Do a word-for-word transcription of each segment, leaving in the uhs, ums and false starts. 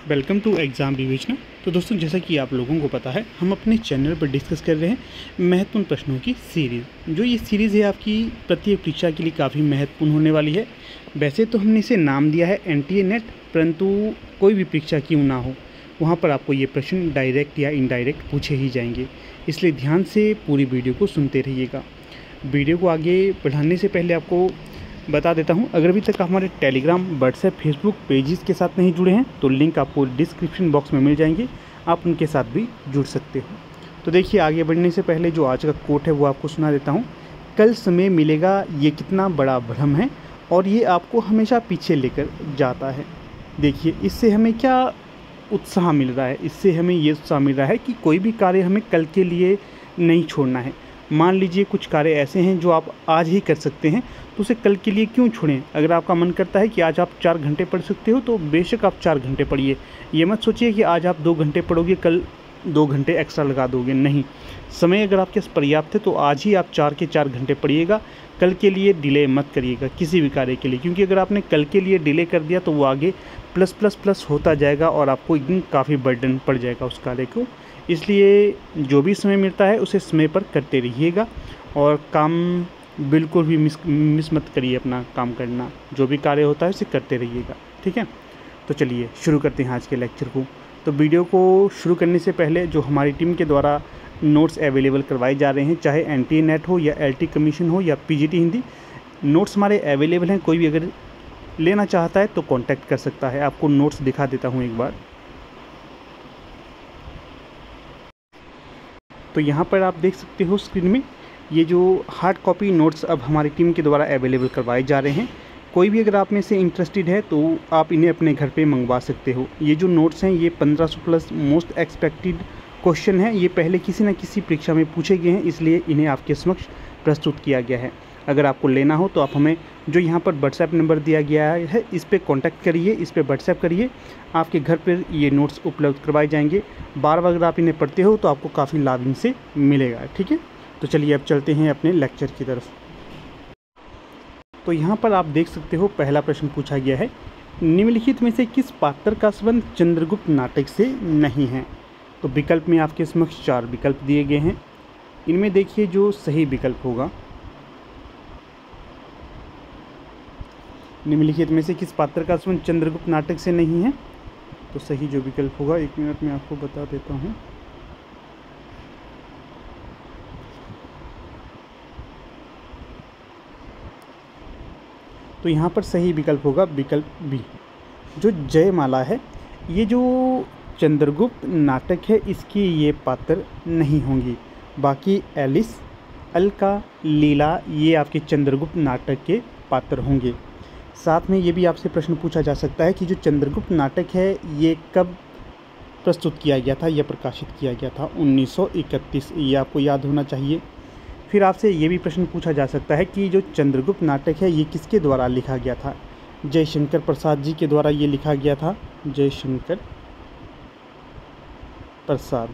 Welcome to exam विवेचना। तो दोस्तों, जैसा कि आप लोगों को पता है, हम अपने चैनल पर डिस्कस कर रहे हैं महत्वपूर्ण प्रश्नों की सीरीज़। जो ये सीरीज़ है आपकी प्रत्येक परीक्षा के लिए काफ़ी महत्वपूर्ण होने वाली है। वैसे तो हमने इसे नाम दिया है एन टी ए नेट, परंतु कोई भी परीक्षा क्यों ना हो, वहाँ पर आपको ये प्रश्न डायरेक्ट या इनडायरेक्ट पूछे ही जाएंगे। इसलिए ध्यान से पूरी वीडियो को सुनते रहिएगा। वीडियो को आगे बढ़ाने से पहले आपको बता देता हूं, अगर अभी तक हमारे टेलीग्राम, व्हाट्सएप, फेसबुक पेजेस के साथ नहीं जुड़े हैं तो लिंक आपको डिस्क्रिप्शन बॉक्स में मिल जाएंगे, आप उनके साथ भी जुड़ सकते हो। तो देखिए, आगे बढ़ने से पहले जो आज का कोट है वो आपको सुना देता हूं। कल समय मिलेगा, ये कितना बड़ा भ्रम है और ये आपको हमेशा पीछे लेकर जाता है। देखिए, इससे हमें क्या उत्साह मिल रहा है? इससे हमें ये उत्साह मिल रहा है कि कोई भी कार्य हमें कल के लिए नहीं छोड़ना है। मान लीजिए कुछ कार्य ऐसे हैं जो आप आज ही कर सकते हैं, तो उसे कल के लिए क्यों छोड़ें? अगर आपका मन करता है कि आज आप चार घंटे पढ़ सकते हो तो बेशक आप चार घंटे पढ़िए। ये मत सोचिए कि आज आप दो घंटे पढ़ोगे, कल दो घंटे एक्स्ट्रा लगा दोगे। नहीं, समय अगर आपके पास पर्याप्त है तो आज ही आप चार के चार घंटे पढ़िएगा। कल के लिए डिले मत करिएगा किसी भी कार्य के लिए, क्योंकि अगर आपने कल के लिए डिले कर दिया तो वो आगे प्लस प्लस प्लस होता जाएगा और आपको एकदम काफ़ी बर्डन पड़ जाएगा उस कार्य को। इसलिए जो भी समय मिलता है उसे समय पर करते रहिएगा और काम बिल्कुल भी मिस मिस मत करिए। अपना काम करना, जो भी कार्य होता है उसे करते रहिएगा, ठीक है। तो चलिए शुरू करते हैं आज के लेक्चर को। तो वीडियो को शुरू करने से पहले जो हमारी टीम के द्वारा नोट्स अवेलेबल करवाए जा रहे हैं, चाहे एन टी ए नेट हो या एल टी कमीशन हो या P G T Hindi, notes हमारे अवेलेबल हैं। कोई भी अगर लेना चाहता है तो कांटेक्ट कर सकता है। आपको नोट्स दिखा देता हूँ एक बार। तो यहाँ पर आप देख सकते हो स्क्रीन में, ये जो हार्ड कॉपी नोट्स अब हमारी टीम के द्वारा अवेलेबल करवाए जा रहे हैं। कोई भी अगर आप में से इंटरेस्टेड है तो आप इन्हें अपने घर पे मंगवा सकते हो। ये जो नोट्स हैं ये पंद्रह सौ प्लस मोस्ट एक्सपेक्टेड क्वेश्चन हैं। ये पहले किसी न किसी परीक्षा में पूछे गए हैं, इसलिए इन्हें आपके समक्ष प्रस्तुत किया गया है। अगर आपको लेना हो तो आप हमें जो यहाँ पर व्हाट्सएप नंबर दिया गया है इस पर कॉन्टैक्ट करिए, इस पर व्हाट्सएप करिए। आपके घर पर ये नोट्स उपलब्ध करवाए जाएंगे। बार बार अगर आप इन्हें पढ़ते हो तो आपको काफ़ी लाभ इनसे मिलेगा, ठीक है। तो चलिए अब चलते हैं अपने लेक्चर की तरफ। तो यहाँ पर आप देख सकते हो पहला प्रश्न पूछा गया है, निम्नलिखित में से किस पात्र का संबंध चंद्रगुप्त नाटक से नहीं है? तो विकल्प में आपके समक्ष चार विकल्प दिए गए हैं। इनमें देखिए जो सही विकल्प होगा, निम्नलिखित में से किस पात्र का संबंध चंद्रगुप्त नाटक से नहीं है? तो सही जो विकल्प होगा, एक मिनट में आपको बता देता हूँ। तो यहाँ पर सही विकल्प होगा विकल्प बी, जो जयमाला है। ये जो चंद्रगुप्त नाटक है इसकी ये पात्र नहीं होंगी। बाकी एलिस, अलका, लीला ये आपके चंद्रगुप्त नाटक के पात्र होंगे। साथ में ये भी आपसे प्रश्न पूछा जा सकता है कि जो चंद्रगुप्त नाटक है ये कब प्रस्तुत किया गया था या प्रकाशित किया गया था? उन्नीस सौ इकतीस, ये आपको याद होना चाहिए। फिर आपसे ये भी प्रश्न पूछा जा सकता है कि जो चंद्रगुप्त नाटक है ये किसके द्वारा लिखा गया था? जयशंकर प्रसाद जी के द्वारा ये लिखा गया था। जयशंकर प्रसाद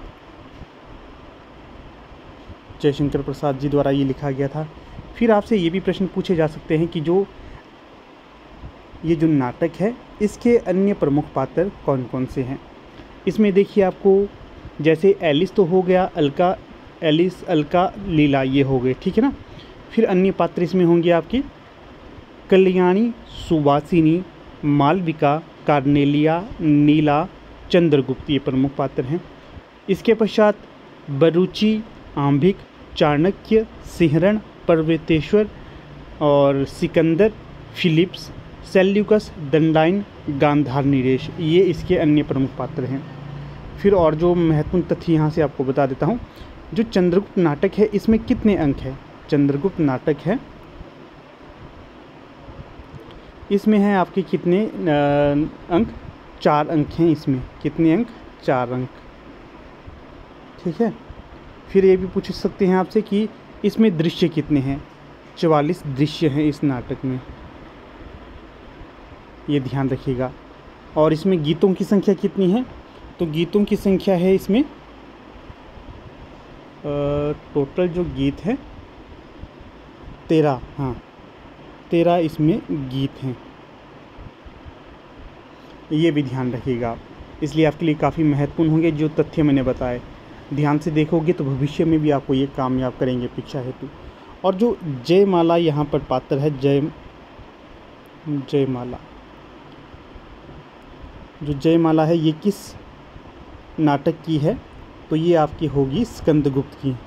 जयशंकर प्रसाद जी द्वारा ये लिखा गया था। फिर आपसे ये भी प्रश्न पूछे जा सकते हैं कि जो ये जो नाटक है इसके अन्य प्रमुख पात्र कौन कौन से हैं? इसमें देखिए आपको जैसे एलिस तो हो गया, अलका, एलिस, अलका, लीला ये हो गए, ठीक है ना। फिर अन्य पात्र इसमें होंगे आपके कल्याणी, सुवासिनी, मालविका, कार्नेलिया, नीला, चंद्रगुप्त ये प्रमुख पात्र हैं। इसके पश्चात बरुचि, आंभिक, चाणक्य, सिंहरण, पर्वतेश्वर और सिकंदर, फिलिप्स, सेल्यूकस, दंडाइन, गांधार नीरेश ये इसके अन्य प्रमुख पात्र हैं। फिर और जो महत्वपूर्ण तथ्य यहाँ से आपको बता देता हूँ, जो चंद्रगुप्त नाटक है इसमें कितने अंक हैं? चंद्रगुप्त नाटक है इसमें है आपके कितने अंक? चार अंक हैं इसमें। कितने अंक? चार अंक, ठीक है। फिर ये भी पूछ सकते हैं आपसे कि इसमें दृश्य कितने हैं? चवालीस दृश्य हैं इस नाटक में, ये ध्यान रखिएगा। और इसमें गीतों की संख्या कितनी है? तो गीतों की संख्या है इसमें टोटल जो गीत है तेरह, हाँ तेरह इसमें गीत हैं, ये भी ध्यान रखिएगा आप। इसलिए आपके लिए काफ़ी महत्वपूर्ण होंगे जो तथ्य मैंने बताए। ध्यान से देखोगे तो भविष्य में भी आपको ये कामयाब करेंगे परीक्षा हेतु। और जो जयमाला यहाँ पर पात्र है, जय जयमाला जो जयमाला है ये किस नाटक की है? तो ये आपकी होगी स्कंदगुप्त की,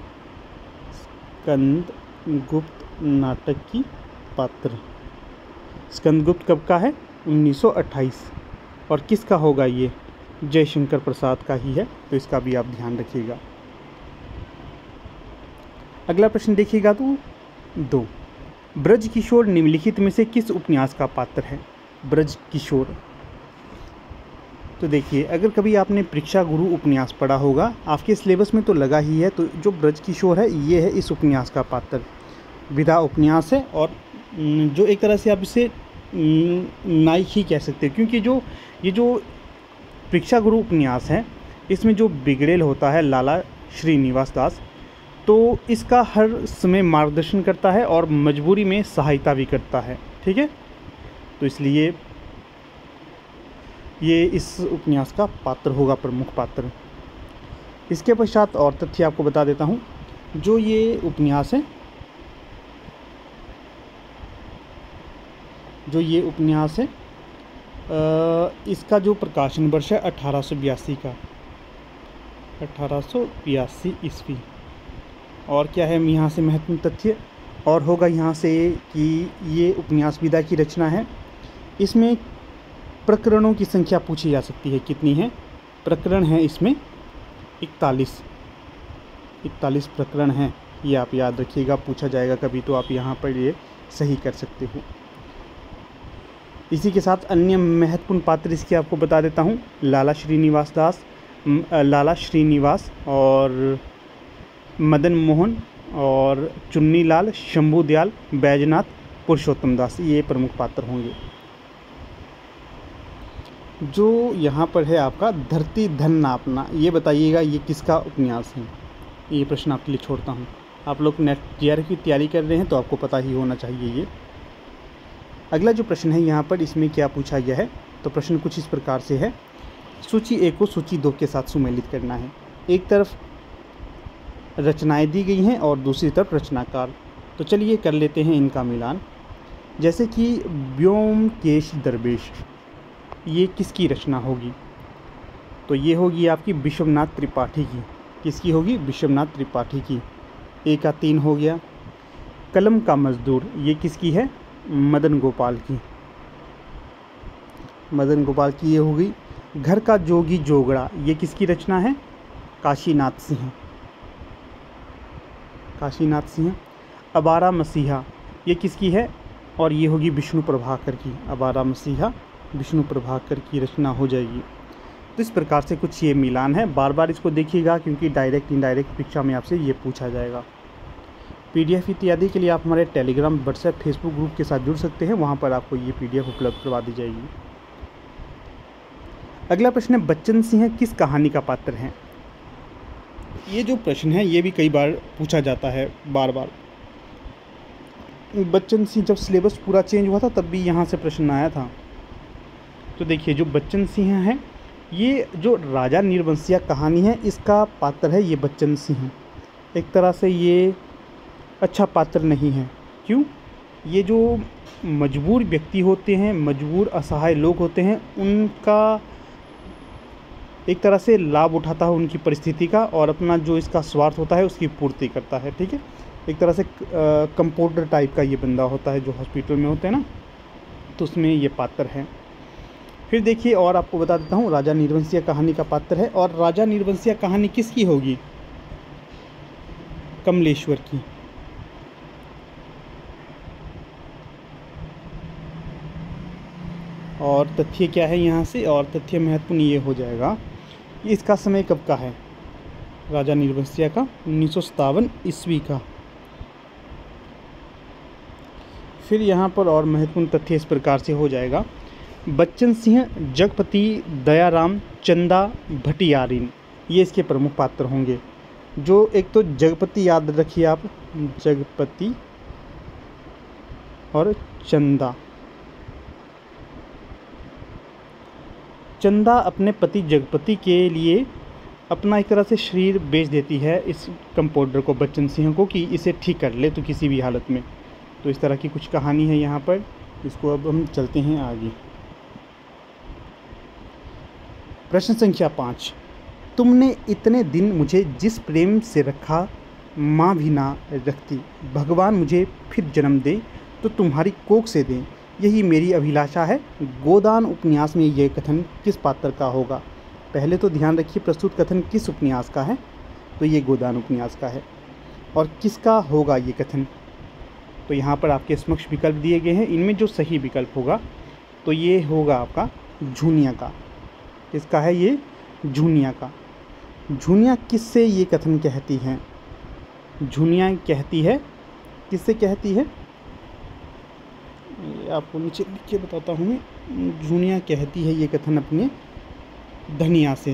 स्कंदगुप्त नाटक की पात्र। स्कंदगुप्त कब का है? उन्नीस सौ अट्ठाईस। और किसका होगा ये? जयशंकर प्रसाद का ही है, तो इसका भी आप ध्यान रखिएगा। अगला प्रश्न देखिएगा तो दो, ब्रज किशोर निम्नलिखित में से किस उपन्यास का पात्र है? ब्रज किशोर, तो देखिए अगर कभी आपने परीक्षा गुरु उपन्यास पढ़ा होगा, आपके सिलेबस में तो लगा ही है, तो जो ब्रज किशोर है ये है इस उपन्यास का पात्र। विधा उपन्यास है और जो एक तरह से आप इसे नायक ही कह सकते हैं, क्योंकि जो ये जो परीक्षा गुरु उपन्यास है इसमें जो बिगड़ेल होता है लाला श्रीनिवास दास, तो इसका हर समय मार्गदर्शन करता है और मजबूरी में सहायता भी करता है। ठीक है, तो इसलिए ये इस उपन्यास का पात्र होगा, प्रमुख पात्र। इसके पश्चात और तथ्य आपको बता देता हूँ। जो ये उपन्यास है जो ये उपन्यास है इसका जो प्रकाशन वर्ष है अठारह सौ बयासी का, अठारह सौ बयासी ईस्वी। और क्या है यहाँ से महत्वपूर्ण तथ्य और होगा यहाँ से कि ये उपन्यास विधा की रचना है। इसमें प्रकरणों की संख्या पूछी जा सकती है, कितनी है? प्रकरण है इसमें इकतालीस, इकतालीस प्रकरण हैं, ये आप याद रखिएगा, पूछा जाएगा कभी तो आप यहाँ पर ये सही कर सकते हो। इसी के साथ अन्य महत्वपूर्ण पात्र इसके आपको बता देता हूँ। लाला श्रीनिवास दास, लाला श्रीनिवास और मदन मोहन और चुन्नीलाल, शंभू दयाल, बैजनाथ, पुरुषोत्तम दास, ये प्रमुख पात्र होंगे। जो यहाँ पर है आपका धरती धन नापना, ये बताइएगा ये किसका उपन्यास है? ये प्रश्न आपके लिए छोड़ता हूँ। आप लोग नेट जीआरएफ की तैयारी कर रहे हैं तो आपको पता ही होना चाहिए ये। अगला जो प्रश्न है यहाँ पर, इसमें क्या पूछा गया है? तो प्रश्न कुछ इस प्रकार से है, सूची एक को सूची दो के साथ सुमेलित करना है। एक तरफ रचनाएं दी गई हैं और दूसरी तरफ रचनाकार। तो चलिए कर लेते हैं इनका मिलान। जैसे कि व्योमकेश दरवेश, ये किसकी रचना होगी? तो ये होगी आपकी विश्वनाथ त्रिपाठी की। किसकी होगी? विश्वनाथ त्रिपाठी की। एक का तीन हो गया। कलम का मजदूर, ये किसकी है? मदन गोपाल की, मदन गोपाल की ये होगी। घर का जोगी जोगड़ा, ये किसकी रचना है? काशीनाथ सिंह, काशीनाथ सिंह। अबारा मसीहा, ये किसकी है? और ये होगी विष्णु प्रभाकर की। अबारा मसीहा विष्णु प्रभाकर की रचना हो जाएगी। तो इस प्रकार से कुछ ये मिलान है। बार बार इसको देखिएगा क्योंकि डायरेक्ट इनडायरेक्ट परीक्षा में आपसे ये पूछा जाएगा। पीडीएफ इत्यादि के लिए आप हमारे टेलीग्राम, व्हाट्सएप, फेसबुक ग्रुप के साथ जुड़ सकते हैं, वहाँ पर आपको ये पीडीएफ उपलब्ध करवा दी जाएगी। अगला प्रश्न है, बच्चन सिंह किस कहानी का पात्र हैं? ये जो प्रश्न है ये भी कई बार पूछा जाता है, बार बार। बच्चन सिंह जब सिलेबस पूरा चेंज हुआ था तब भी यहाँ से प्रश्न आया था। तो देखिए जो बच्चन सिंह है, ये जो राजा निर्वंशिया कहानी है इसका पात्र है ये बच्चन सिंह। एक तरह से ये अच्छा पात्र नहीं है। क्यों? ये जो मजबूर व्यक्ति होते हैं, मजबूर असहाय लोग होते हैं, उनका एक तरह से लाभ उठाता है उनकी परिस्थिति का, और अपना जो इसका स्वार्थ होता है उसकी पूर्ति करता है। ठीक है, एक तरह से कंपाउंडर टाइप का ये बंदा होता है जो हॉस्पिटल में होते हैं ना, तो उसमें ये पात्र है। फिर देखिए और आपको बता देता हूँ, राजा निर्वंशिया कहानी का पात्र है। और राजा निर्वंशिया कहानी किसकी होगी? कमलेश्वर की। और तथ्य क्या है यहाँ से? और तथ्य महत्वपूर्ण ये हो जाएगा, ये इसका समय कब का है? राजा निर्वंशिया का उन्नीस सौ सत्तावन ईस्वी का। फिर यहाँ पर और महत्वपूर्ण तथ्य इस प्रकार से हो जाएगा, बच्चन सिंह, जगपति, दयाराम, चंदा, भटियारिन, ये इसके प्रमुख पात्र होंगे। जो एक तो जगपति याद रखिए आप, जगपति और चंदा। चंदा अपने पति जगपति के लिए अपना एक तरह से शरीर बेच देती है इस कंपाउंडर को, बच्चन सिंह को, कि इसे ठीक कर ले तो किसी भी हालत में। तो इस तरह की कुछ कहानी है यहाँ पर। इसको अब हम चलते हैं आगे। प्रश्न संख्या पाँच। तुमने इतने दिन मुझे जिस प्रेम से रखा, माँ भी ना रखती, भगवान मुझे फिर जन्म दे तो तुम्हारी कोख से दें, यही मेरी अभिलाषा है। गोदान उपन्यास में यह कथन किस पात्र का होगा? पहले तो ध्यान रखिए प्रस्तुत कथन किस उपन्यास का है, तो ये गोदान उपन्यास का है। और किसका होगा ये कथन? तो यहाँ पर आपके समक्ष विकल्प दिए गए हैं, इनमें जो सही विकल्प होगा तो ये होगा आपका झुनिया का। किसका है ये? झुनिया का। झुनिया किससे ये कथन कहती हैं? झुनिया कहती है, किससे कहती है? आपको नीचे लिख के बताता हूँ मैं। झुनिया कहती है ये कथन अपने धनिया से,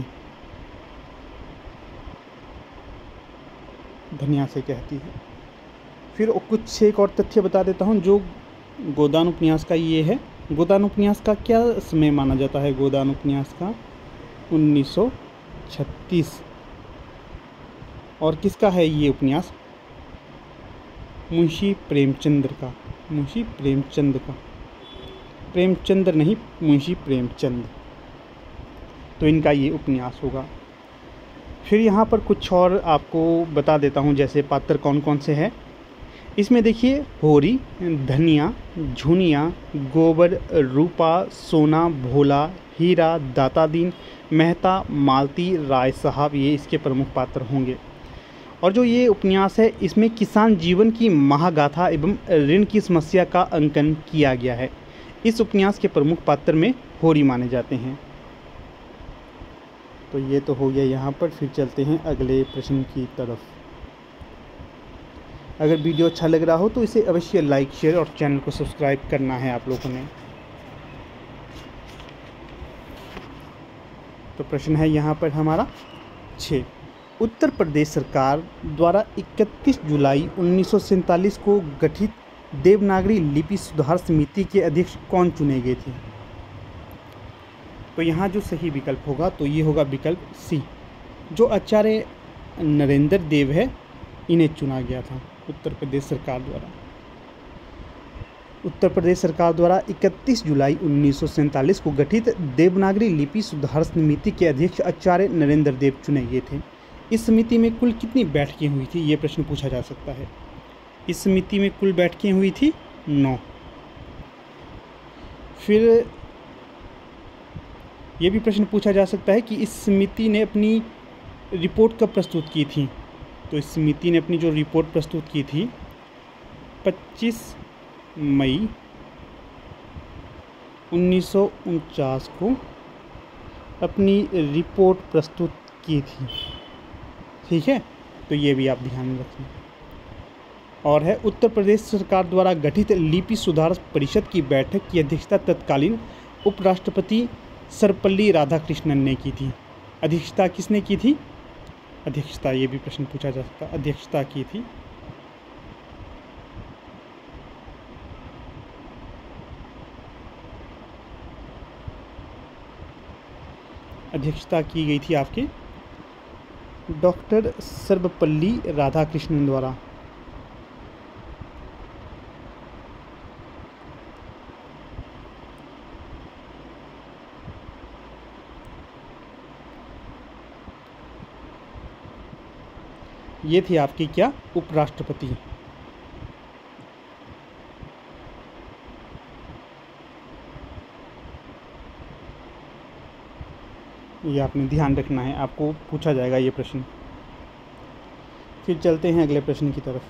धनिया से कहती है। फिर कुछ एक और तथ्य बता देता हूँ जो गोदान उपन्यास का ये है। गोदान उपन्यास का क्या समय माना जाता है? गोदान उपन्यास का उन्नीस सौ छत्तीस। और किसका है ये उपन्यास? मुंशी प्रेमचंद्र का। मुंशी प्रेमचंद का, प्रेमचंद्र नहीं, मुंशी प्रेमचंद। तो इनका ये उपन्यास होगा। फिर यहाँ पर कुछ और आपको बता देता हूँ, जैसे पात्र कौन कौन से हैं। इसमें देखिए होरी, धनिया, झुनिया, गोबर, रूपा, सोना, भोला, हीरा, दातादीन, मेहता, मालती, राय साहब, ये इसके प्रमुख पात्र होंगे। और जो ये उपन्यास है इसमें किसान जीवन की महागाथा एवं ऋण की समस्या का अंकन किया गया है। इस उपन्यास के प्रमुख पात्र में होरी माने जाते हैं। तो ये तो हो गया यहाँ पर। फिर चलते हैं अगले प्रश्न की तरफ। अगर वीडियो अच्छा लग रहा हो तो इसे अवश्य लाइक, शेयर और चैनल को सब्सक्राइब करना है आप लोगों ने। तो प्रश्न है यहाँ पर हमारा छः। उत्तर प्रदेश सरकार द्वारा इकतीस जुलाई उन्नीस सौ सैंतालीस को गठित देवनागरी लिपि सुधार समिति के अध्यक्ष कौन चुने गए थे? तो यहाँ जो सही विकल्प होगा तो ये होगा विकल्प सी, जो आचार्य नरेंद्र देव है, इन्हें चुना गया था उत्तर प्रदेश सरकार द्वारा। उत्तर प्रदेश सरकार द्वारा इकतीस जुलाई उन्नीस सौ सैंतालीस को गठित देवनागरी लिपि सुधार समिति के अध्यक्ष आचार्य नरेंद्र देव चुने गए थे। इस समिति में कुल कितनी बैठकें हुई थी, ये प्रश्न पूछा जा सकता है। इस समिति में कुल बैठकें हुई थी नौ। फिर ये भी प्रश्न पूछा जा सकता है कि इस समिति ने अपनी रिपोर्ट कब प्रस्तुत की थी? तो इस समिति ने अपनी जो रिपोर्ट प्रस्तुत की थी पच्चीस मई उन्नीस सौ उनचास को अपनी रिपोर्ट प्रस्तुत की थी। ठीक है, तो ये भी आप ध्यान में रखें। और है उत्तर प्रदेश सरकार द्वारा गठित लिपि सुधार परिषद की बैठक की अध्यक्षता तत्कालीन उपराष्ट्रपति सर्वपल्ली राधाकृष्णन ने की थी। अध्यक्षता किसने की थी? अध्यक्षता, ये भी प्रश्न पूछा जा सकता है। अध्यक्षता की थी अध्यक्षता की गई थी आपके डॉक्टर सर्वपल्ली राधाकृष्णन द्वारा। ये थी आपकी क्या? उपराष्ट्रपति। ये आपने ध्यान रखना है, आपको पूछा जाएगा ये प्रश्न। फिर चलते हैं अगले प्रश्न की तरफ।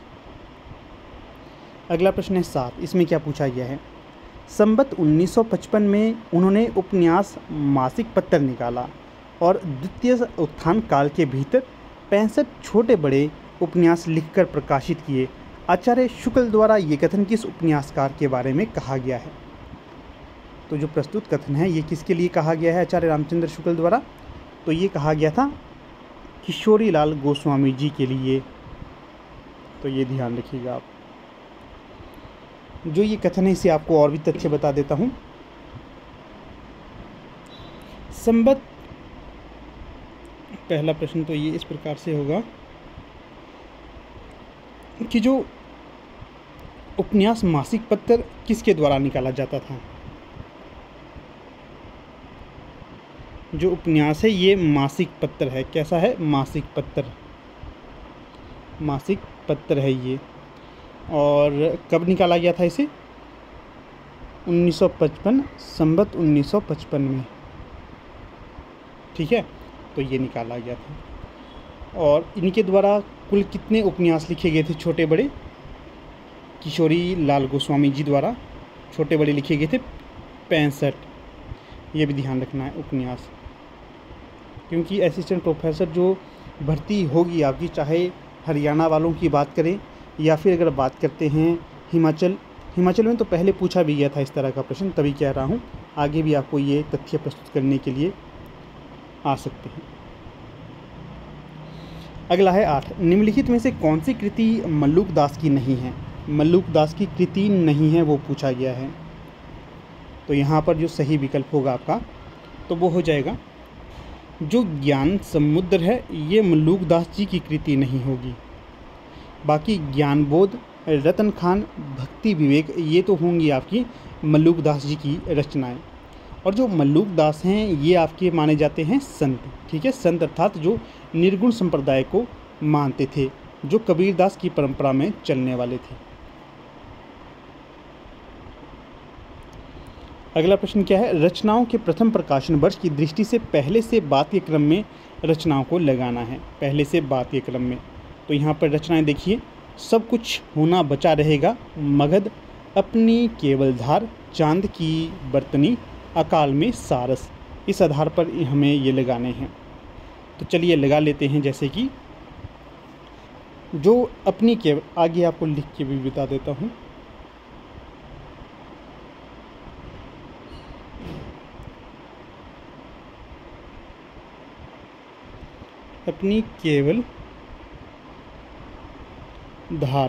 अगला प्रश्न है सात। इसमें क्या पूछा गया है? संवत उन्नीस सौ पचपन में उन्होंने उपन्यास मासिक पत्र निकाला और द्वितीय उत्थान काल के भीतर पैंसठ छोटे बड़े उपन्यास लिखकर प्रकाशित किए। आचार्य शुक्ल द्वारा ये कथन किस उपन्यासकार के बारे में कहा गया है? तो जो प्रस्तुत कथन है ये किसके लिए कहा गया है आचार्य रामचंद्र शुक्ल द्वारा? तो ये कहा गया था किशोरी लाल गोस्वामी जी के लिए। तो ये ध्यान रखिएगा आप। जो ये कथन है इसे आपको और भी तथ्य बता देता हूँ। संबत, पहला प्रश्न तो ये इस प्रकार से होगा कि जो उपन्यास मासिक पत्र किसके द्वारा निकाला जाता था। जो उपन्यास है ये मासिक पत्र है। कैसा है? मासिक पत्र, मासिक पत्र है ये। और कब निकाला गया था इसे? उन्नीस सौ पचपन, संबत उन्नीस सौ पचपन में। ठीक है, तो ये निकाला गया था। और इनके द्वारा कुल कितने उपन्यास लिखे गए थे छोटे बड़े? किशोरी लाल गोस्वामी जी द्वारा छोटे बड़े लिखे गए थे पैंसठ। ये भी ध्यान रखना है उपन्यास, क्योंकि असिस्टेंट प्रोफेसर जो भर्ती होगी आपकी, चाहे हरियाणा वालों की बात करें या फिर अगर बात करते हैं हिमाचल, हिमाचल में तो पहले पूछा भी गया था इस तरह का प्रश्न, तभी कह रहा हूँ आगे भी आपको ये तथ्य प्रस्तुत करने के लिए आ सकते हैं। अगला है आठ, निम्नलिखित में से कौन सी कृति मल्लुक दास की नहीं है? मल्लुक दास की कृति नहीं है वो पूछा गया है। तो यहाँ पर जो सही विकल्प होगा आपका तो वो हो जाएगा जो ज्ञान समुद्र है, ये मल्लुक दास जी की कृति नहीं होगी। बाकी ज्ञानबोध, रतन खान, भक्ति विवेक, ये तो होंगी आपकी मल्लुक दास जी की रचनाएं। और जो मल्लुक दास हैं ये आपके माने जाते हैं संत। ठीक है, संत अर्थात जो निर्गुण संप्रदाय को मानते थे, जो कबीरदास की परंपरा में चलने वाले थे। अगला प्रश्न क्या है? रचनाओं के प्रथम प्रकाशन वर्ष की दृष्टि से पहले से बाद के क्रम में रचनाओं को लगाना है। पहले से बाद के क्रम में तो यहाँ पर रचनाएं देखिए, सब कुछ होना बचा रहेगा, मगध, अपनी केवल धार, चांद की बर्तनी, अकाल में सारस। इस आधार पर हमें ये लगाने हैं। तो चलिए लगा लेते हैं। जैसे कि जो अपनी केवल, आगे आपको लिख के भी बता देता हूँ। अपनी केवल धार,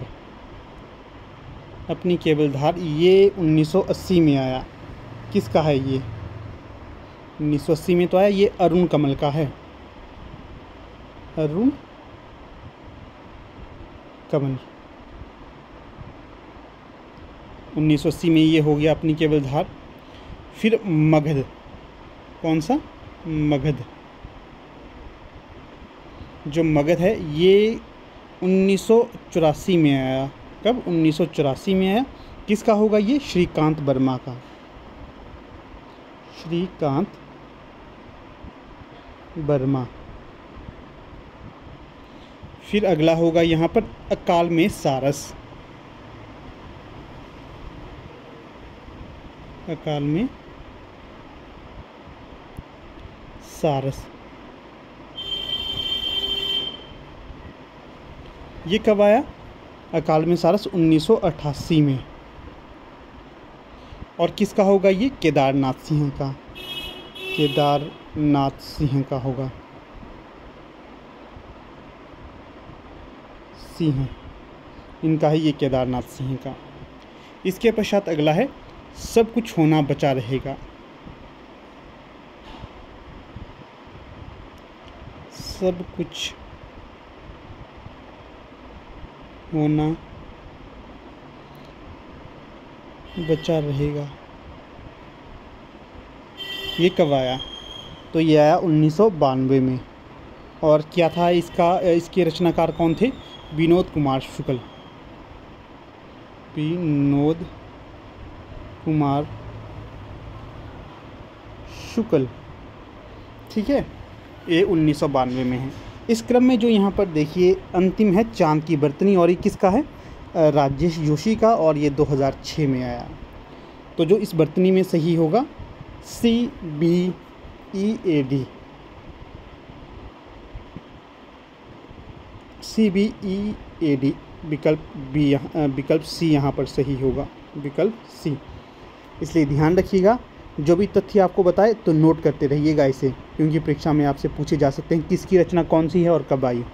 अपनी केवल धार, ये उन्नीस सौ अस्सी में आया। किसका है ये? उन्नीस सौ अस्सी में तो आया। ये अरुण कमल का है, अरुण कमल। उन्नीस सौ अस्सी में ये हो गया अपनी केवल धार। फिर मगध, कौन सा? मगध। जो मगध है ये उन्नीस सौ चौरासी में आया। कब? उन्नीस सौ चौरासी में आया। किसका होगा ये? श्रीकांत वर्मा का, श्रीकांत वर्मा। फिर अगला होगा यहाँ पर अकाल में सारस, अकाल में सारस। ये कब आया? अकाल में सारस उन्नीस सौ अट्ठासी में। और किसका होगा ये? केदारनाथ सिंह का, केदारनाथ सिंह का होगा, सिंह, इनका है ये केदारनाथ सिंह का। इसके पश्चात अगला है सब कुछ होना बचा रहेगा। सब कुछ होना बचा रहेगा, ये कब आया? तो ये आया उन्नीस सौ बानवे में। और क्या था इसका, इसके रचनाकार कौन थे? विनोद कुमार शुक्ल, विनोद कुमार शुक्ल। ठीक है, ये उन्नीस सौ बानवे में है। इस क्रम में जो यहाँ पर देखिए अंतिम है चांद की बर्तनी, और ये किसका है? राजेश जोशी का, और ये दो हज़ार छह में आया। तो जो इस बर्तनी में सही होगा C B E A D, C B E A D, विकल्प बी, विकल्प सी यहाँ पर सही होगा, विकल्प सी। इसलिए ध्यान रखिएगा, जो भी तथ्य आपको बताए तो नोट करते रहिएगा इसे, क्योंकि परीक्षा में आपसे पूछे जा सकते हैं किसकी रचना कौन सी है और कब आई।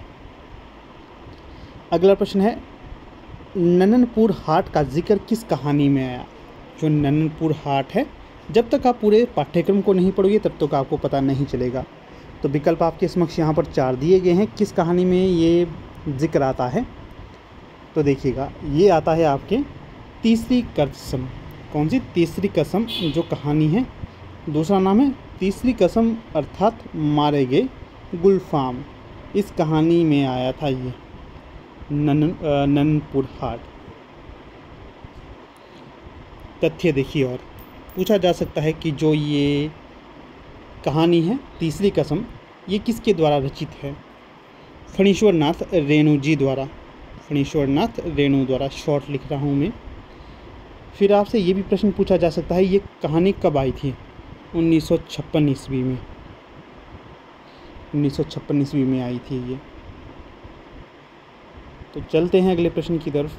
अगला प्रश्न है नननपुर हाट का जिक्र किस कहानी में आया? जो नननपुर हाट है जब तक आप पूरे पाठ्यक्रम को नहीं पढ़ोगे तब तक आपको पता नहीं चलेगा। तो विकल्प आपके समक्ष यहाँ पर चार दिए गए हैं। किस कहानी में ये जिक्र आता है? तो देखिएगा, ये आता है आपके तीसरी कसम। कौन सी? तीसरी कसम जो कहानी है। दूसरा नाम है तीसरी कसम अर्थात मारे गए गुलफाम। इस कहानी में आया था ये नन ननपुर हाट। तथ्य देखिए, और पूछा जा सकता है कि जो ये कहानी है तीसरी कसम, ये किसके द्वारा रचित है? फणीश्वर नाथ रेणु जी द्वारा। फणीश्वर नाथ रेणु द्वारा। शॉर्ट लिख रहा हूँ मैं। फिर आपसे ये भी प्रश्न पूछा जा सकता है, ये कहानी कब आई थी? उन्नीस सौ छप्पन ईस्वी में। उन्नीस सौ छप्पन ईस्वी में आई थी ये। तो चलते हैं अगले प्रश्न की तरफ।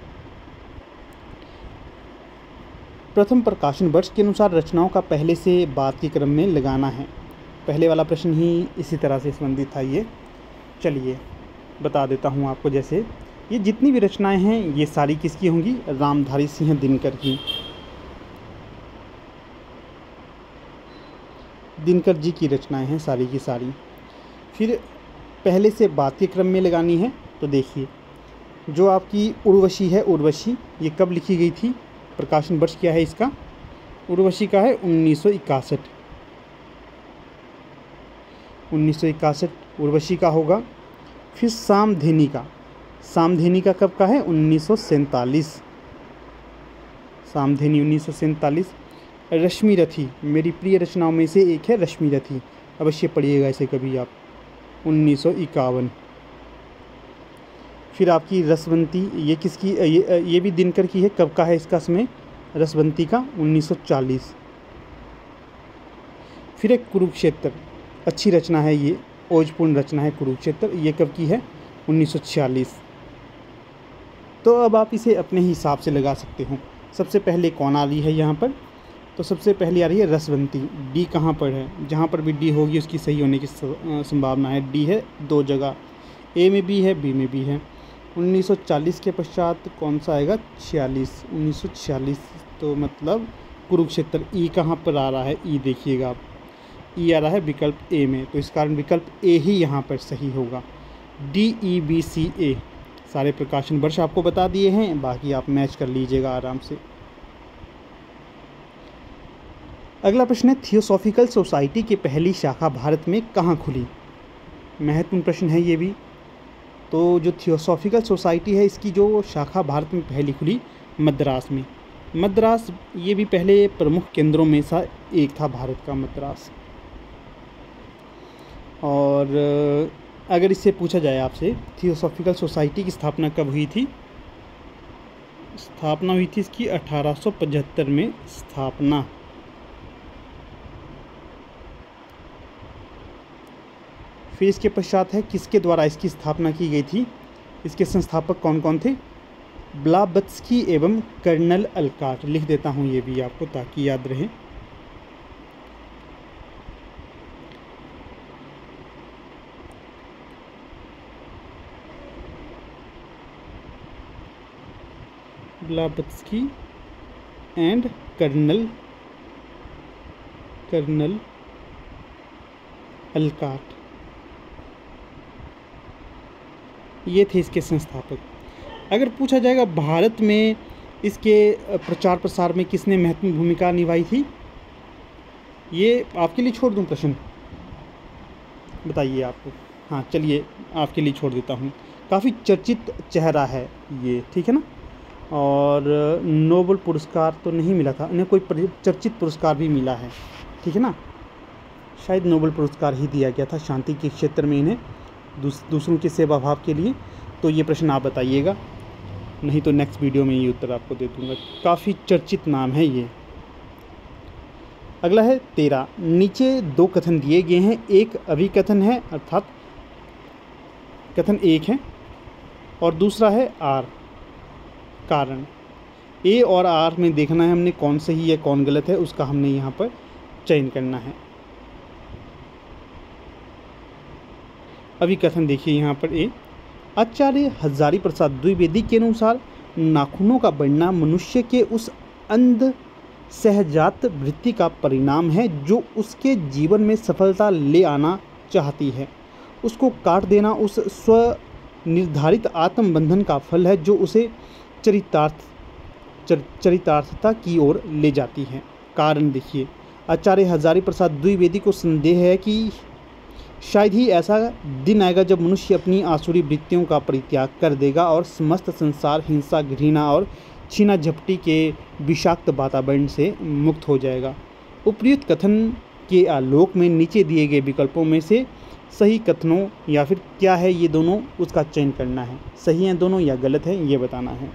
प्रथम प्रकाशन वर्ष के अनुसार रचनाओं का पहले से बाद के क्रम में लगाना है। पहले वाला प्रश्न ही इसी तरह से संबंधित था ये। चलिए बता देता हूँ आपको। जैसे ये जितनी भी रचनाएं हैं ये सारी किसकी होंगी? रामधारी सिंह दिनकर की। दिनकर जी की रचनाएं हैं सारी की सारी। फिर पहले से बाद के क्रम में लगानी है। तो देखिए, जो आपकी उर्वशी है, उर्वशी ये कब लिखी गई थी? प्रकाशन वर्ष क्या है इसका? उर्वशी का है उन्नीस सौ इक्यासठ। उन्नीस सौ इक्यासठ उर्वशी का होगा। फिर सामधेनी का, सामधेनी का कब का है? उन्नीस सौ सैंतालीस। सामधेनी उन्नीस सौ सैंतालीस। रश्मि रथी मेरी प्रिय रचनाओं में से एक है रश्मि रथी, अवश्य पढ़िएगा इसे कभी आप। उन्नीस सौ इक्यावन। फिर आपकी रसवंती, ये किसकी? ये ये भी दिनकर की है। कब का है इसका समय? रसवंती का उन्नीस सौ चालीस। फिर एक कुरुक्षेत्र, अच्छी रचना है ये, ओजपूर्ण रचना है कुरुक्षेत्र। ये कब की है? उन्नीस सौ छियालीस। तो अब आप इसे अपने हिसाब से लगा सकते हो। सबसे पहले कौन आ रही है यहाँ पर? तो सबसे पहले आ रही है रसवंती। डी कहाँ पर है? जहाँ पर भी डी होगी उसकी सही होने की संभावना है। डी है दो जगह, ए में भी है, बी में भी है। उन्नीस सौ चालीस के पश्चात कौन सा आएगा? छियालीस। उन्नीस सौ छियालीस तो मतलब कुरुक्षेत्र। ई कहाँ पर आ रहा है? ई देखिएगा आप, ई आ रहा है विकल्प ए में। तो इस कारण विकल्प ए ही यहाँ पर सही होगा। D E B C A. सारे प्रकाशन वर्ष आपको बता दिए हैं, बाकी आप मैच कर लीजिएगा आराम से। अगला प्रश्न है, थियोसॉफिकल सोसाइटी की पहली शाखा भारत में कहाँ खुली? महत्वपूर्ण प्रश्न है ये भी। तो जो थियोसॉफिकल सोसाइटी है इसकी जो शाखा भारत में पहली खुली, मद्रास में। मद्रास ये भी पहले प्रमुख केंद्रों में से एक था भारत का, मद्रास। और अगर इससे पूछा जाए आपसे, थियोसॉफिकल सोसाइटी की स्थापना कब हुई थी? स्थापना हुई थी इसकी अठारह सौ पचहत्तर में स्थापना। फिर इसके पश्चात है किसके द्वारा इसकी स्थापना की गई थी? इसके संस्थापक कौन कौन थे? ब्लावत्स्की एवं कर्नल अलकाट। लिख देता हूँ ये भी आपको ताकि याद रहे। Blavatsky and colonel colonel Olcott, ये थे इसके संस्थापक। अगर पूछा जाएगा भारत में इसके प्रचार प्रसार में किसने महत्वपूर्ण भूमिका निभाई थी, ये आपके लिए छोड़ दूं प्रश्न, बताइए आपको। हाँ चलिए आपके लिए छोड़ देता हूँ। काफ़ी चर्चित चेहरा है ये, ठीक है ना। और नोबेल पुरस्कार तो नहीं मिला था इन्हें, कोई चर्चित पुरस्कार भी मिला है, ठीक है ना। शायद नोबेल पुरस्कार ही दिया गया था शांति के क्षेत्र में इन्हें, दूस, दूसरों के सेवा भाव के लिए। तो ये प्रश्न आप बताइएगा, नहीं तो नेक्स्ट वीडियो में ये उत्तर आपको दे दूँगा। काफ़ी चर्चित नाम है ये। अगला है तेरह। नीचे दो कथन दिए गए हैं, एक अभिकथन है अर्थात कथन एक है, और दूसरा है आर कारण। ए और आर में देखना है हमने कौन सही है कौन गलत है, उसका हमने यहाँ पर चयन करना है। अभिकथन देखिए यहाँ पर ए, आचार्य हजारी प्रसाद द्विवेदी के अनुसार नाखूनों का बढ़ना मनुष्य के उस अंध सहजात वृत्ति का परिणाम है जो उसके जीवन में सफलता ले आना चाहती है। उसको काट देना उस स्व निर्धारित आत्मबंधन का फल है जो उसे चरितार्थ चर, चरितार्थता की ओर ले जाती है। कारण देखिए, आचार्य हजारी प्रसाद द्विवेदी को संदेह है कि शायद ही ऐसा दिन आएगा जब मनुष्य अपनी आसुरी वृत्तियों का परित्याग कर देगा और समस्त संसार हिंसा, घृणा और छीना झपटी के विषाक्त वातावरण से मुक्त हो जाएगा। उपर्युक्त कथन के आलोक में नीचे दिए गए विकल्पों में से सही कथनों या फिर क्या है ये दोनों, उसका चयन करना है। सही हैं दोनों या गलत है ये बताना है।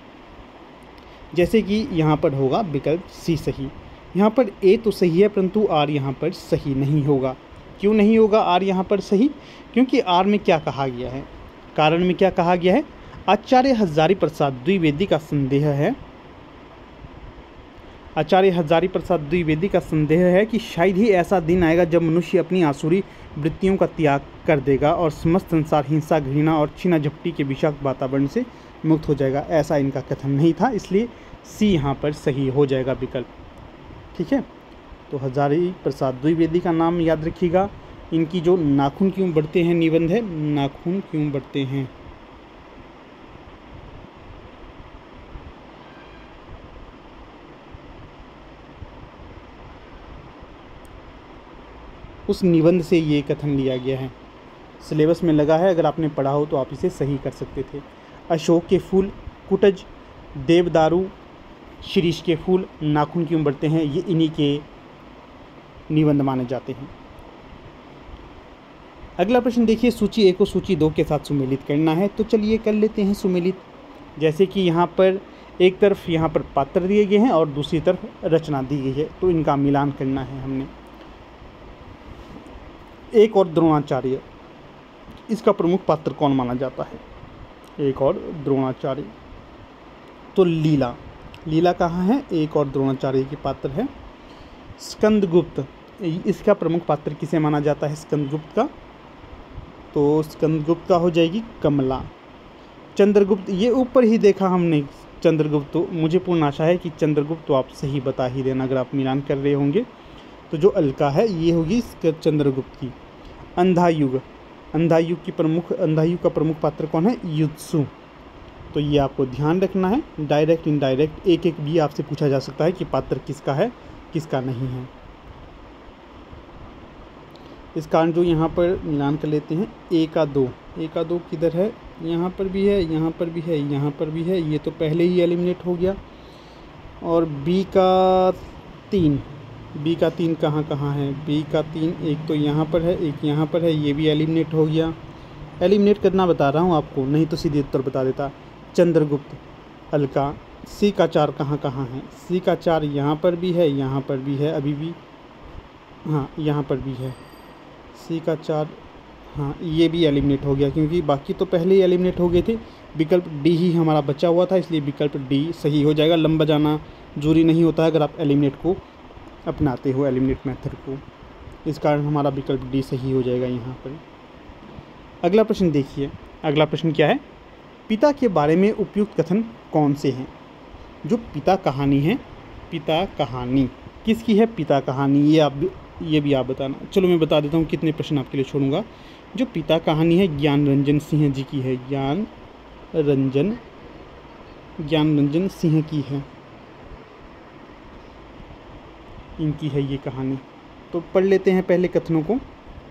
जैसे कि यहाँ पर होगा विकल्प सी सही। यहाँ पर ए तो सही है परंतु आर यहाँ पर सही नहीं होगा। क्यों नहीं होगा आर यहाँ पर सही? क्योंकि आर में क्या कहा गया है, कारण में क्या कहा गया है? आचार्य हजारी प्रसाद द्विवेदी का संदेह है आचार्य हजारी प्रसाद द्विवेदी का संदेह है कि शायद ही ऐसा दिन आएगा जब मनुष्य अपनी आसुरी वृत्तियों का त्याग कर देगा और समस्त संसार हिंसा, घृणा और छीना झपटी के विषाक्त वातावरण से मुक्त हो जाएगा। ऐसा इनका कथन नहीं था, इसलिए सी यहाँ पर सही हो जाएगा विकल्प। ठीक है, तो हजारी प्रसाद द्विवेदी का नाम याद रखिएगा। इनकी जो नाखून क्यों बढ़ते हैं निबंध है, नाखून क्यों बढ़ते हैं। उस निबंध से ये कथन लिया गया है, सिलेबस में लगा है। अगर आपने पढ़ा हो तो आप इसे सही कर सकते थे। अशोक के फूल, कुटज, देवदारू, शिरीष के फूल नाखून क्यों बढ़ते हैं, ये इन्हीं के निबंध माने जाते हैं। अगला प्रश्न देखिए, सूची एक को सूची दो के साथ सुमेलित करना है। तो चलिए कर लेते हैं सुमेलित। जैसे कि यहाँ पर एक तरफ यहाँ पर पात्र दिए गए हैं और दूसरी तरफ रचना दी गई है, तो इनका मिलान करना है हमने। एक और द्रोणाचार्य, इसका प्रमुख पात्र कौन माना जाता है? एक और द्रोणाचार्य, तो लीला। लीला कहाँ है? एक और द्रोणाचार्य की पात्र है। स्कंदगुप्त, इसका प्रमुख पात्र किसे माना जाता है? स्कंदगुप्त का, तो स्कंदगुप्त का हो जाएगी कमला। चंद्रगुप्त, ये ऊपर ही देखा हमने चंद्रगुप्त, तो मुझे पूर्ण आशा है कि चंद्रगुप्त तो आप सही बता ही देना अगर आप मिलान कर रहे होंगे। तो जो अलका है ये होगी चंद्रगुप्त की। अंधायुग, अंधायुग की प्रमुख अंधायुग का प्रमुख पात्र कौन है? युत्सु। तो ये आपको ध्यान रखना है। डायरेक्ट इनडायरेक्ट एक एक भी आपसे पूछा जा सकता है कि पात्र किसका है किसका नहीं है। इस कारण जो यहाँ पर मिलान कर लेते हैं, ए का दो, ए का दो किधर है? यहाँ पर भी है, यहाँ पर भी है, यहाँ पर भी है, ये तो पहले ही एलिमिनेट हो गया। और बी का तीन, बी का तीन कहाँ कहाँ है? बी का तीन एक तो यहाँ पर है, एक यहाँ पर है, ये भी एलिमिनेट हो गया। एलिमिनेट करना बता रहा हूँ आपको, नहीं तो सीधे उत्तर बता देता। चंद्रगुप्त, अलका। सी का चार कहाँ कहाँ है? सी का चार यहाँ पर भी है, यहाँ पर भी है, अभी भी, हाँ यहाँ पर भी है। सी का चार, हाँ ये भी एलिमिनेट हो गया क्योंकि बाकी तो पहले ही एलिमिनेट हो गए थे। विकल्प डी ही हमारा बचा हुआ था, इसलिए विकल्प डी सही हो जाएगा। लंबा जाना जरूरी नहीं होता है अगर आप एलिमिनेट को अपनाते हो, एलिमिनेट मेथड को। इस कारण हमारा विकल्प डी सही हो जाएगा यहाँ पर। अगला प्रश्न देखिए, अगला प्रश्न क्या है? पिता के बारे में उपयुक्त कथन कौन से हैं? जो पिता कहानी है, पिता कहानी किसकी है? पिता कहानी, ये आप ये भी आप बताना। चलो मैं बता देता हूँ कितने प्रश्न आपके लिए छोड़ूंगा। जो पिता कहानी है ज्ञान रंजन सिंह जी की है, ज्ञान रंजन ज्ञान रंजन सिंह की है, इनकी है ये कहानी। तो पढ़ लेते हैं पहले कथनों को।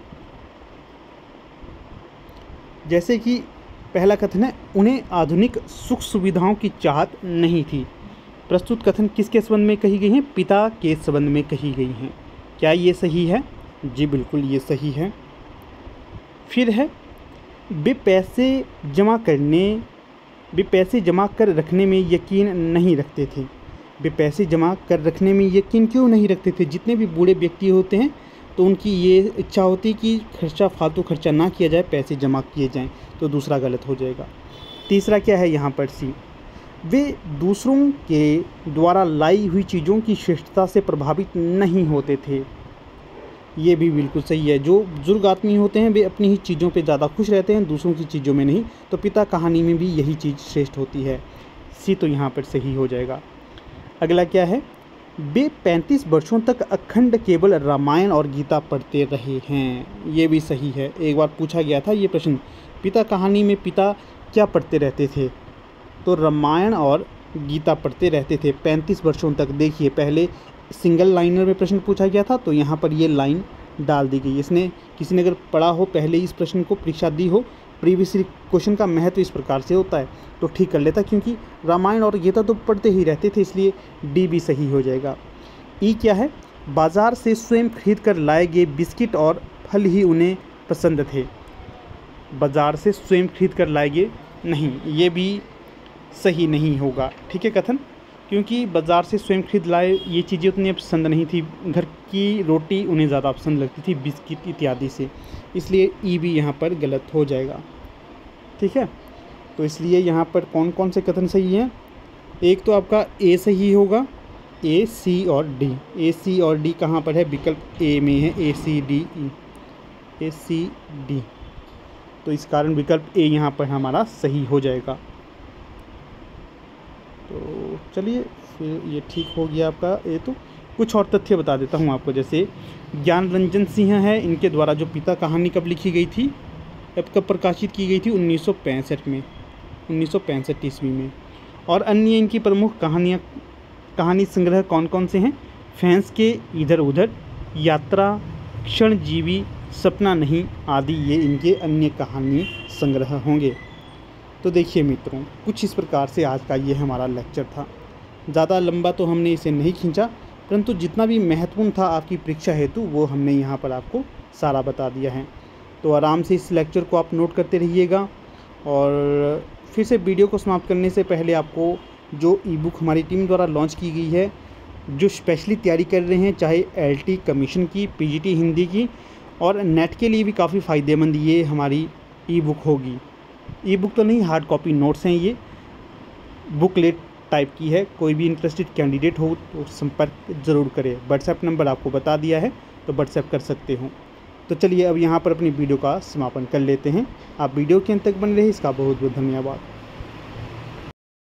जैसे कि पहला कथन है, उन्हें आधुनिक सुख सुविधाओं की चाहत नहीं थी। प्रस्तुत कथन किसके संबंध में कही गई हैं? पिता के संबंध में कही गई हैं। क्या ये सही है? जी बिल्कुल ये सही है। फिर है, वे पैसे जमा करने वे पैसे जमा कर रखने में यकीन नहीं रखते थे। वे पैसे जमा कर रखने में यकीन क्यों नहीं रखते थे? जितने भी बूढ़े व्यक्ति होते हैं तो उनकी ये इच्छा होती है कि खर्चा फालतू खर्चा ना किया जाए, पैसे जमा किए जाएं। तो दूसरा गलत हो जाएगा। तीसरा क्या है यहाँ पर? सी, वे दूसरों के द्वारा लाई हुई चीज़ों की श्रेष्ठता से प्रभावित नहीं होते थे। ये भी बिल्कुल सही है। जो बुजुर्ग आदमी होते हैं वे अपनी ही चीज़ों पे ज़्यादा खुश रहते हैं, दूसरों की चीज़ों में नहीं। तो पिता कहानी में भी यही चीज़ श्रेष्ठ होती है। सी तो यहाँ पर सही हो जाएगा। अगला क्या है? वे पैंतीस वर्षों तक अखंड केवल रामायण और गीता पढ़ते रहे हैं। ये भी सही है। एक बार पूछा गया था ये प्रश्न, पिता कहानी में पिता क्या पढ़ते रहते थे, तो रामायण और गीता पढ़ते रहते थे पैंतीस वर्षों तक। देखिए पहले सिंगल लाइनर में प्रश्न पूछा गया था, तो यहाँ पर ये लाइन डाल दी गई। इसने किसी ने अगर पढ़ा हो, पहले इस प्रश्न को परीक्षा दी हो, प्रीवियस क्वेश्चन का महत्व इस प्रकार से होता है, तो ठीक कर लेता, क्योंकि रामायण और गीता तो पढ़ते ही रहते थे, इसलिए डी भी सही हो जाएगा। ई क्या है, बाज़ार से स्वयं खरीद कर लाए गए बिस्किट और फल ही उन्हें पसंद थे। बाज़ार से स्वयं खरीद कर लाए गए, नहीं, ये भी सही नहीं होगा। ठीक है कथन, क्योंकि बाज़ार से स्वयं खरीद लाए ये चीज़ें उतनी पसंद नहीं थी, घर की रोटी उन्हें ज़्यादा पसंद लगती थी, बिस्किट इत्यादि से, इसलिए ई भी यहाँ पर गलत हो जाएगा। ठीक है, तो इसलिए यहाँ पर कौन कौन से कथन सही हैं, एक तो आपका ए सही होगा, ए सी और डी। ए सी और डी कहाँ पर है, विकल्प ए में है, ए सी डी ई, ए सी डी, तो इस कारण विकल्प ए यहाँ पर हमारा सही हो जाएगा। तो चलिए फिर ये ठीक हो गया आपका ए। तो कुछ और तथ्य बता देता हूँ आपको, जैसे ज्ञान रंजन सिंह है, इनके द्वारा जो पिता कहानी कब लिखी गई थी, कब प्रकाशित की गई थी, उन्नीस सौ पैंसठ में, उन्नीस सौ पैंसठ ईस्वी में। और अन्य इनकी प्रमुख कहानियाँ, कहानी संग्रह कौन कौन से हैं, फैंस के इधर उधर, यात्रा, क्षणजीवी, सपना नहीं आदि, ये इनके अन्य कहानी संग्रह होंगे। तो देखिए मित्रों, कुछ इस प्रकार से आज का ये हमारा लेक्चर था। ज़्यादा लंबा तो हमने इसे नहीं खींचा, परंतु जितना भी महत्वपूर्ण था आपकी परीक्षा हेतु वो हमने यहाँ पर आपको सारा बता दिया है। तो आराम से इस लेक्चर को आप नोट करते रहिएगा। और फिर से वीडियो को समाप्त करने से पहले आपको जो ई बुक हमारी टीम द्वारा लॉन्च की गई है, जो स्पेशली तैयारी कर रहे हैं, चाहे एल टी कमीशन की, पी जी टी हिंदी की, और नेट के लिए भी काफ़ी फ़ायदेमंद ये हमारी ई बुक होगी। ई बुक तो नहीं, हार्ड कॉपी नोट्स हैं, ये बुकलेट टाइप की है। कोई भी इंटरेस्टेड कैंडिडेट हो तो संपर्क ज़रूर करें। व्हाट्सएप नंबर आपको बता दिया है, तो व्हाट्सएप कर सकते हो। तो चलिए अब यहाँ पर अपनी वीडियो का समापन कर लेते हैं। आप वीडियो के अंत तक बने रहे, इसका बहुत बहुत धन्यवाद।